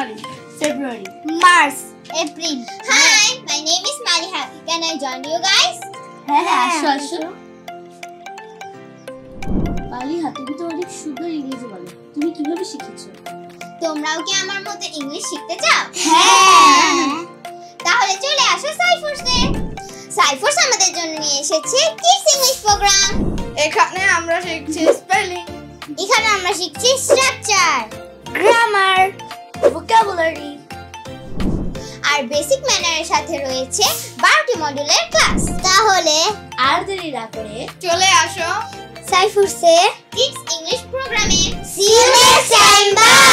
January, February, March, April. Hi, my name is Maliha. Can I join you guys? আসো মালিহা, তুমি তো অনেক সুন্দর ইংরেজি বলো। তুমি কিভাবে শিখেছো? তোমরাও কি আমার মতো ইংলিশ শিখতে চাও? হ্যাঁ। তাহলে চলে আসো সাইফোর্সে। সাইফোর্স আমাদের জন্য নিয়ে এসেছে কিডস ইংলিশ প্রোগ্রাম। এখানে আমরা শিখছি স্পেলিং, এখানে আমরা শিখছি স্ট্রাকচার, গ্রামার, ভোকাবুলারি আর বেসিক ম্যানারের সাথে রয়েছে 12টি মডিউলের ক্লাস। তাহলে আর দেরি না করে চলে আসো সাইফোর্সে কিডস ইংলিশ প্রোগ্রামে। See you next time. Bye.